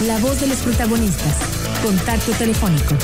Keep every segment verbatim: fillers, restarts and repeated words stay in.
La voz de los protagonistas. Contacto telefónico.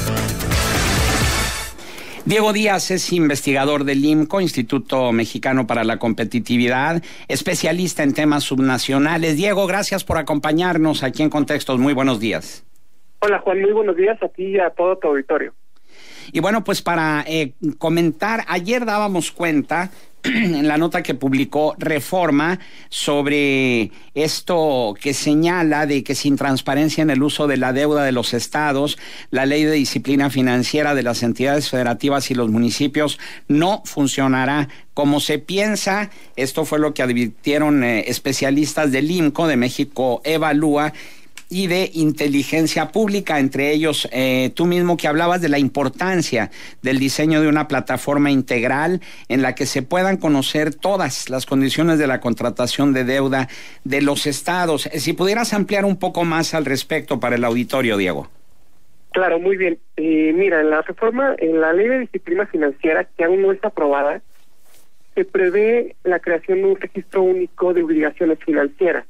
Diego Díaz es investigador del I M C O, Instituto Mexicano para la Competitividad, especialista en temas subnacionales. Diego, gracias por acompañarnos aquí en Contextos. Muy buenos días. Hola, Juan, muy buenos días a ti y a todo tu auditorio. Y bueno, pues para eh, comentar, ayer dábamos cuenta en la nota que publicó Reforma sobre esto que señala de que sin transparencia en el uso de la deuda de los estados, la ley de disciplina financiera de las entidades federativas y los municipios no funcionará como se piensa. Esto fue lo que advirtieron eh, especialistas del I M C O, de México Evalúa, y de inteligencia pública, entre ellos eh, tú mismo, que hablabas de la importancia del diseño de una plataforma integral en la que se puedan conocer todas las condiciones de la contratación de deuda de los estados. Si pudieras ampliar un poco más al respecto para el auditorio, Diego. Claro, muy bien. Eh, mira, en la reforma, en la ley de disciplina financiera, que aún no está aprobada, se prevé la creación de un registro único de obligaciones financieras,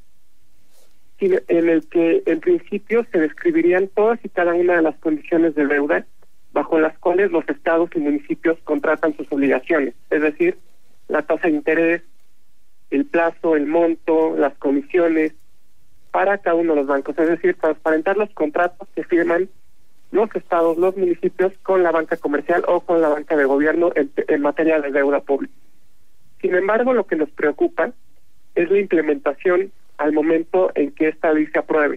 en el que en principio se describirían todas y cada una de las condiciones de deuda bajo las cuales los estados y municipios contratan sus obligaciones, es decir, la tasa de interés, el plazo, el monto, las comisiones para cada uno de los bancos, es decir, transparentar los contratos que firman los estados, los municipios con la banca comercial o con la banca de gobierno en, en materia de deuda pública. Sin embargo, lo que nos preocupa es la implementación al momento en que esta ley se apruebe.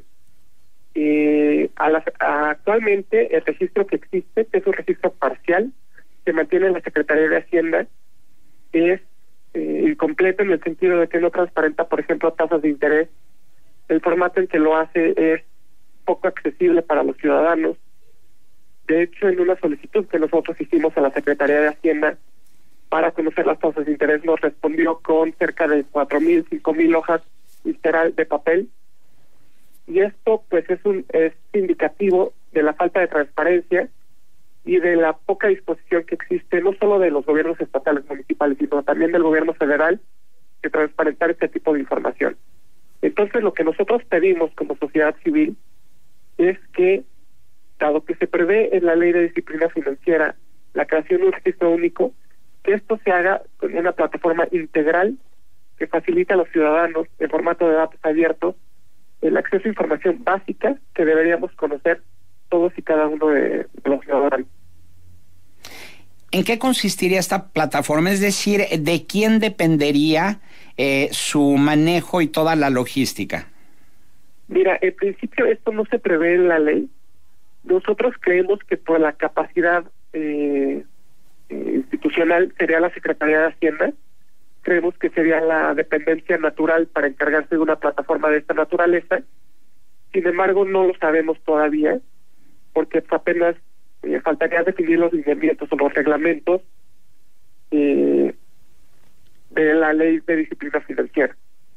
Eh, a la, a, actualmente el registro que existe, que es un registro parcial, se mantiene en la Secretaría de Hacienda, es eh, incompleto en el sentido de que no transparenta, por ejemplo, tasas de interés. El formato en que lo hace es poco accesible para los ciudadanos. De hecho, en una solicitud que nosotros hicimos a la Secretaría de Hacienda para conocer las tasas de interés, nos respondió con cerca de cuatro mil, cinco mil hojas literal de papel, y esto pues es un es indicativo de la falta de transparencia y de la poca disposición que existe no solo de los gobiernos estatales, municipales, sino también del gobierno federal de transparentar este tipo de información. Entonces, lo que nosotros pedimos como sociedad civil es que, dado que se prevé en la ley de disciplina financiera la creación de un registro único, que esto se haga con una plataforma integral que facilita a los ciudadanos, en formato de datos abiertos, el acceso a información básica que deberíamos conocer todos y cada uno de, de los ciudadanos. ¿En qué consistiría esta plataforma? Es decir, ¿de quién dependería eh, su manejo y toda la logística? Mira, en principio esto no se prevé en la ley. Nosotros creemos que por la capacidad eh, institucional sería la Secretaría de Hacienda. Creemos que sería la dependencia natural para encargarse de una plataforma de esta naturaleza. Sin embargo, no lo sabemos todavía, porque apenas eh, faltaría definir los lineamientos o los reglamentos eh, de la ley de disciplina financiera.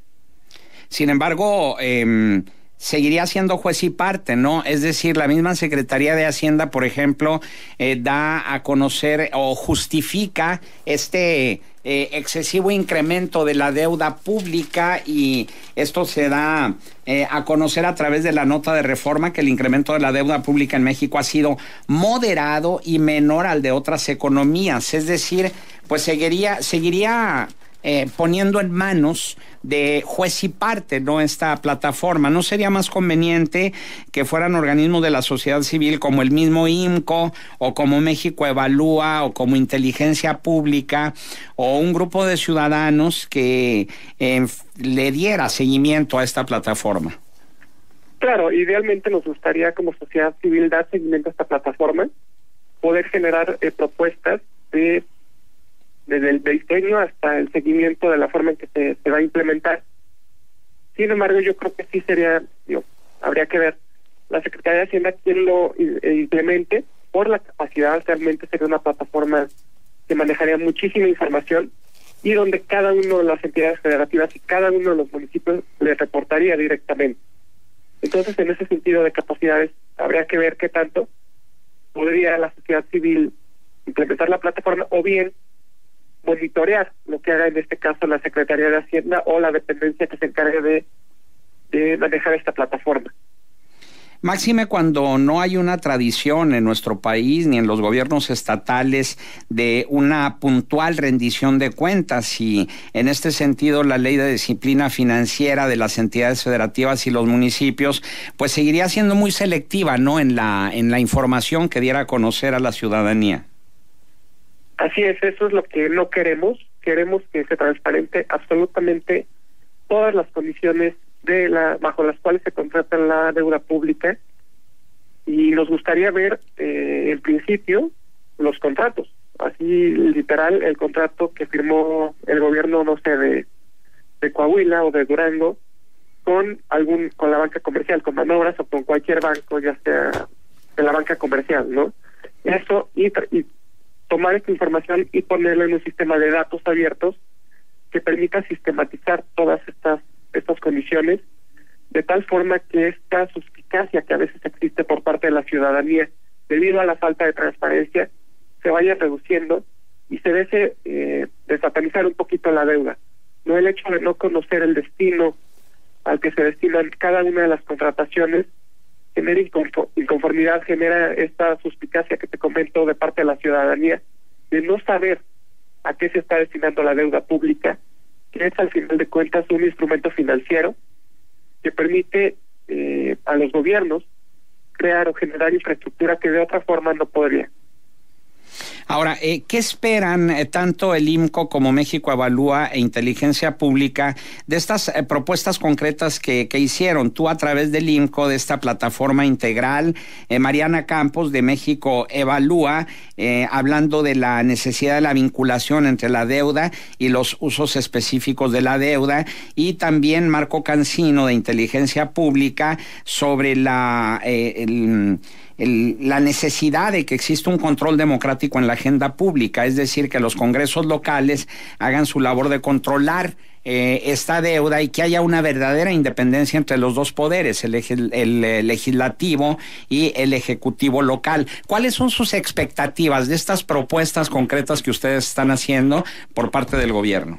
Sin embargo, eh, seguiría siendo juez y parte, ¿no? Es decir, la misma Secretaría de Hacienda, por ejemplo, eh, da a conocer o justifica este eh, excesivo incremento de la deuda pública, y esto se da eh, a conocer a través de la nota de Reforma, que el incremento de la deuda pública en México ha sido moderado y menor al de otras economías. Es decir, pues seguiría, seguiría Eh, poniendo en manos de juez y parte, ¿no?, esta plataforma. ¿No sería más conveniente que fueran organismos de la sociedad civil como el mismo I M C O, o como México Evalúa, o como Inteligencia Pública, o un grupo de ciudadanos que eh, le diera seguimiento a esta plataforma? Claro, idealmente nos gustaría como sociedad civil dar seguimiento a esta plataforma, poder generar eh, propuestas de desde el diseño hasta el seguimiento de la forma en que se, se va a implementar. Sin embargo, yo creo que sí sería, digo, habría que ver la Secretaría de Hacienda quien lo implemente. Por la capacidad, realmente sería una plataforma que manejaría muchísima información y donde cada una de las entidades federativas y cada uno de los municipios le reportaría directamente. Entonces, en ese sentido de capacidades, habría que ver qué tanto podría la sociedad civil implementar la plataforma, o bien monitorear lo que haga en este caso la Secretaría de Hacienda o la dependencia que se encargue de, de manejar esta plataforma. Máxime cuando no hay una tradición en nuestro país ni en los gobiernos estatales de una puntual rendición de cuentas, y en este sentido la ley de disciplina financiera de las entidades federativas y los municipios pues seguiría siendo muy selectiva, ¿no?, en la en la información que diera a conocer a la ciudadanía. Así es, eso es lo que no queremos. Queremos que se transparente absolutamente todas las condiciones de la bajo las cuales se contrata la deuda pública, y nos gustaría ver eh, en principio los contratos, así literal el contrato que firmó el gobierno, no sé, de, de Coahuila o de Durango con algún con la banca comercial, con Manobras o con cualquier banco, ya sea de la banca comercial, ¿no? Eso, y, y tomar esta información y ponerla en un sistema de datos abiertos que permita sistematizar todas estas estas condiciones, de tal forma que esta suspicacia que a veces existe por parte de la ciudadanía debido a la falta de transparencia se vaya reduciendo y se deje eh, desatanizar un poquito la deuda. No el hecho de no conocer el destino al que se destinan cada una de las contrataciones genera inconformidad, genera esta suspicacia que te comento de parte de la ciudadanía de no saber a qué se está destinando la deuda pública, que es al final de cuentas un instrumento financiero que permite eh, a los gobiernos crear o generar infraestructura que de otra forma no podría. Ahora, eh, ¿qué esperan eh, tanto el I M C O como México Evalúa e Inteligencia Pública de estas eh, propuestas concretas que, que hicieron? Tú a través del I M C O, de esta plataforma integral, eh, Mariana Campos de México Evalúa, eh, hablando de la necesidad de la vinculación entre la deuda y los usos específicos de la deuda, y también Marco Cancino de Inteligencia Pública sobre la... Eh, el, El, la necesidad de que exista un control democrático en la agenda pública, es decir, que los congresos locales hagan su labor de controlar eh, esta deuda y que haya una verdadera independencia entre los dos poderes, el, el, el legislativo y el ejecutivo local. ¿Cuáles son sus expectativas de estas propuestas concretas que ustedes están haciendo por parte del gobierno?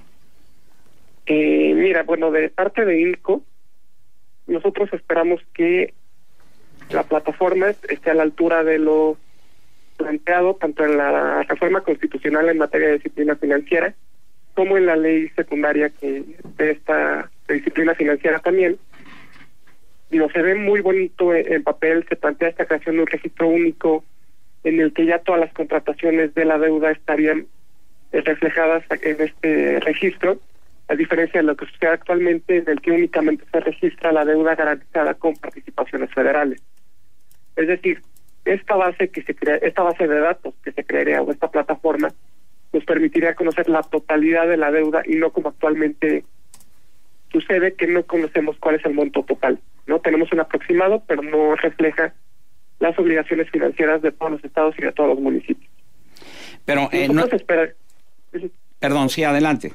Eh, mira, bueno, de parte de I M C O, nosotros esperamos que la plataforma esté a la altura de lo planteado tanto en la reforma constitucional en materia de disciplina financiera como en la ley secundaria que de esta de disciplina financiera también. Digo, se ve muy bonito en, en papel, se plantea esta creación de un registro único en el que ya todas las contrataciones de la deuda estarían eh, reflejadas en este registro, a diferencia de lo que sucede actualmente, en el que únicamente se registra la deuda garantizada con participaciones federales. Es decir, esta base que se crea, esta base de datos que se crearía, o esta plataforma, nos permitiría conocer la totalidad de la deuda y no como actualmente sucede, que no conocemos cuál es el monto total. No tenemos un aproximado, pero no refleja las obligaciones financieras de todos los estados y de todos los municipios. Pero eh, no... esperar... Perdón, sí, adelante.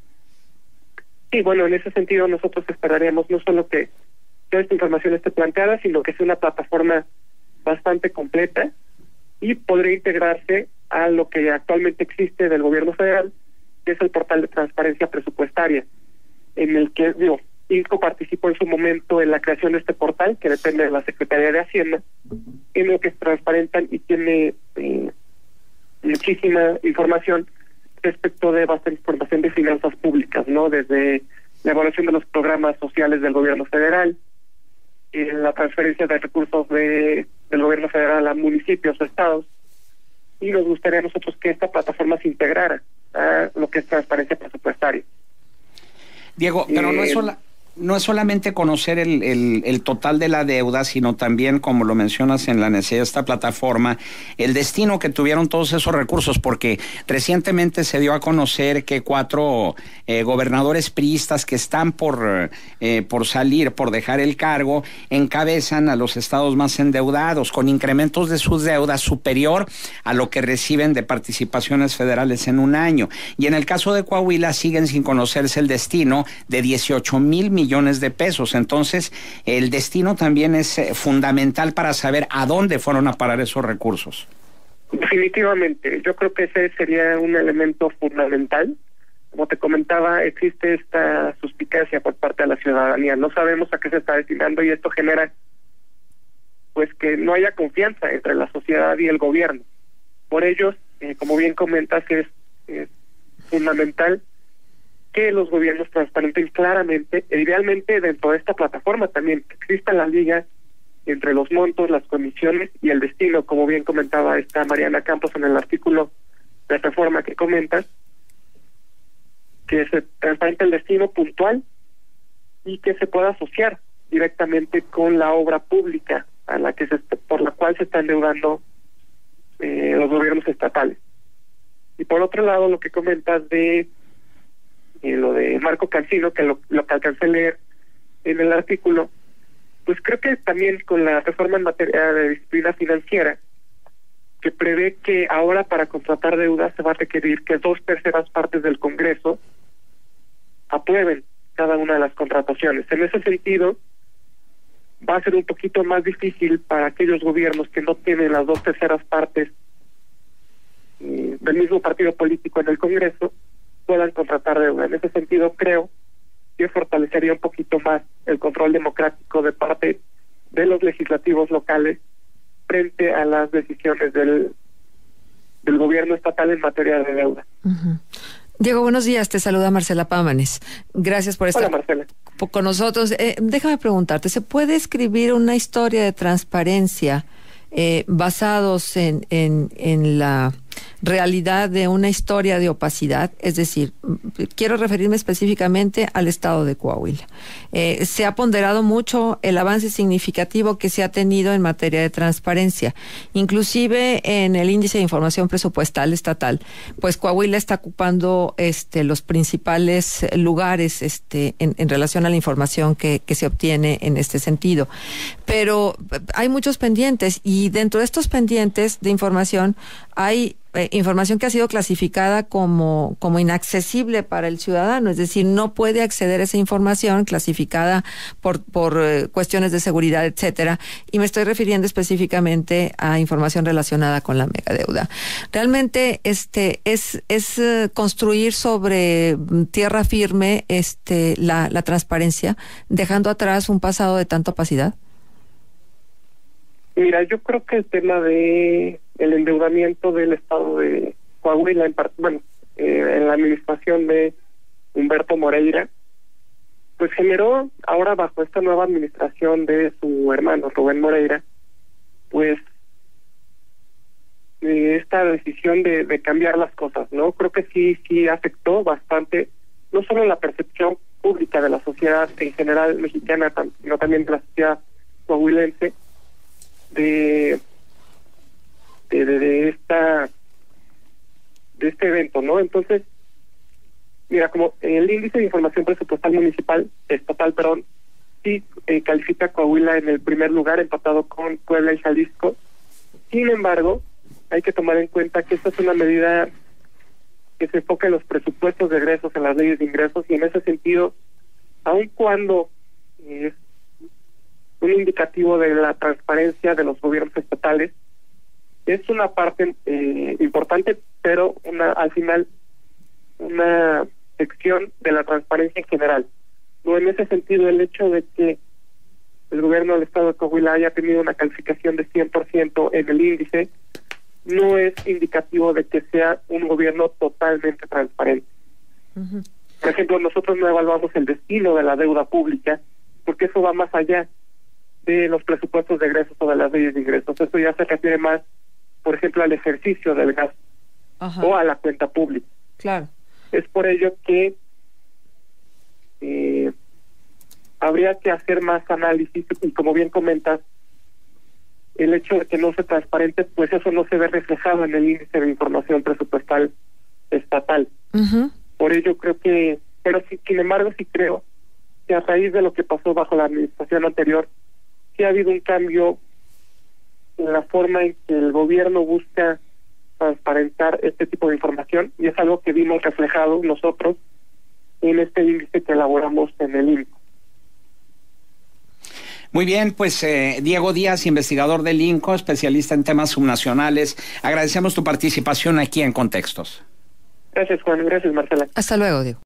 Sí, bueno, en ese sentido nosotros esperaríamos no solo que toda esta información esté planteada, sino que sea una plataforma bastante completa y podría integrarse a lo que actualmente existe del gobierno federal, que es el portal de transparencia presupuestaria, en el que, digo, I M C O participó en su momento en la creación de este portal, que depende de la Secretaría de Hacienda, en lo que se transparentan y tiene eh, muchísima información respecto de bastante información de finanzas públicas, ¿no? Desde la evaluación de los programas sociales del gobierno federal, eh, la transferencia de recursos de del gobierno federal a municipios o estados, y nos gustaría a nosotros que esta plataforma se integrara a lo que es transparencia presupuestaria. Diego, pero eh, no es sola... no es solamente conocer el, el, el total de la deuda, sino también, como lo mencionas en la necesidad de esta plataforma, el destino que tuvieron todos esos recursos, porque recientemente se dio a conocer que cuatro eh, gobernadores priistas que están por, eh, por salir, por dejar el cargo, encabezan a los estados más endeudados, con incrementos de sus deudas superior a lo que reciben de participaciones federales en un año. Y en el caso de Coahuila siguen sin conocerse el destino de dieciocho mil millones millones de pesos. Entonces, el destino también es eh, fundamental para saber a dónde fueron a parar esos recursos. Definitivamente, yo creo que ese sería un elemento fundamental. Como te comentaba, existe esta suspicacia por parte de la ciudadanía. No sabemos a qué se está destinando y esto genera pues que no haya confianza entre la sociedad y el gobierno. Por ello, eh, como bien comentas, es, es fundamental que los gobiernos transparenten claramente, e idealmente dentro de esta plataforma también, que exista la liga entre los montos, las comisiones y el destino, como bien comentaba esta Mariana Campos en el artículo de reforma que comentas, que se transparente el destino puntual y que se pueda asociar directamente con la obra pública a la que se por la cual se están endeudando eh, los gobiernos estatales. Y por otro lado, lo que comentas de eh, lo de Marco Cancino, que lo, lo que alcancé a leer en el artículo, pues creo que también con la reforma en materia de disciplina financiera, que prevé que ahora para contratar deuda se va a requerir que dos terceras partes del Congreso aprueben cada una de las contrataciones. En ese sentido, va a ser un poquito más difícil para aquellos gobiernos que no tienen las dos terceras partes eh, del mismo partido político en el Congreso, puedan contratar deuda. En ese sentido, creo que fortalecería un poquito más el control democrático de parte de los legislativos locales frente a las decisiones del, del gobierno estatal en materia de deuda. Uh-huh. Diego, buenos días, te saluda Marcela Pámanes. Gracias por estar Hola, Marcela. con nosotros. Eh, déjame preguntarte, ¿se puede escribir una historia de transparencia eh, basados en, en, en la realidad de una historia de opacidad? Es decir, quiero referirme específicamente al estado de Coahuila. Eh, se ha ponderado mucho el avance significativo que se ha tenido en materia de transparencia, inclusive en el índice de información presupuestal estatal, pues Coahuila está ocupando este los principales lugares este en, en relación a la información que, que se obtiene en este sentido. Pero hay muchos pendientes y dentro de estos pendientes de información hay eh, información que ha sido clasificada como, como inaccesible para el ciudadano, es decir, no puede acceder a esa información clasificada por, por eh, cuestiones de seguridad, etcétera, y me estoy refiriendo específicamente a información relacionada con la megadeuda. Realmente este es, es eh, construir sobre tierra firme este la, la transparencia, dejando atrás un pasado de tanta opacidad. Mira, yo creo que el tema de el endeudamiento del estado de Coahuila, en part, bueno, eh, en la administración de Humberto Moreira, pues generó ahora bajo esta nueva administración de su hermano Rubén Moreira, pues eh, esta decisión de, de cambiar las cosas, ¿no? Creo que sí, sí afectó bastante, no solo la percepción pública de la sociedad en general mexicana, sino también de la sociedad coahuilense, de de, de de esta de este evento, ¿no? Entonces, mira, como el índice de información presupuestal municipal, estatal, perdón, sí eh, califica a Coahuila en el primer lugar, empatado con Puebla y Jalisco. Sin embargo, hay que tomar en cuenta que esta es una medida que se enfoca en los presupuestos de egresos, en las leyes de ingresos, y en ese sentido, aun cuando es eh, un indicativo de la transparencia de los gobiernos estatales, es una parte eh, importante, pero una al final una sección de la transparencia en general. No, en ese sentido, el hecho de que el gobierno del estado de Coahuila haya tenido una calificación de cien por ciento en el índice no es indicativo de que sea un gobierno totalmente transparente. Uh-huh. Por ejemplo, nosotros no evaluamos el destino de la deuda pública porque eso va más allá de los presupuestos de egresos o de las leyes de ingresos. Eso ya se refiere más, por ejemplo, al ejercicio del gasto. Ajá. O a la cuenta pública. Claro. Es por ello que eh, habría que hacer más análisis y, como bien comentas, el hecho de que no sea transparente, pues eso no se ve reflejado en el índice de información presupuestal estatal. Uh-huh. Por ello creo que, pero sí, sin embargo sí creo que a raíz de lo que pasó bajo la administración anterior, sí ha habido un cambio en la forma en que el gobierno busca transparentar este tipo de información, y es algo que vimos reflejado nosotros en este índice que elaboramos en el I N C O. Muy bien, pues eh, Diego Díaz, investigador del I N C O, especialista en temas subnacionales. Agradecemos tu participación aquí en Contextos. Gracias, Juan. Gracias, Marcela. Hasta luego, Diego.